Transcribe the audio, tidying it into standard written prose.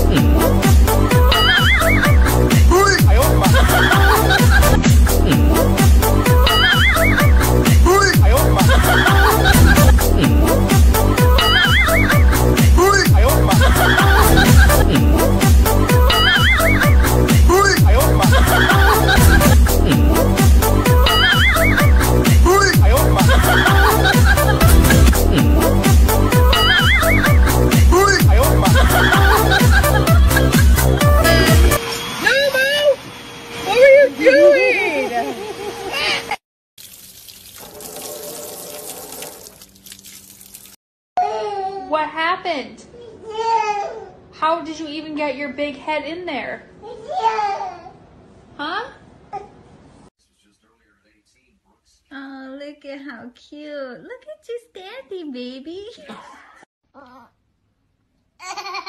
What happened? How did you even get your big head in there? Huh? Oh, look at how cute. Look at you standing, baby.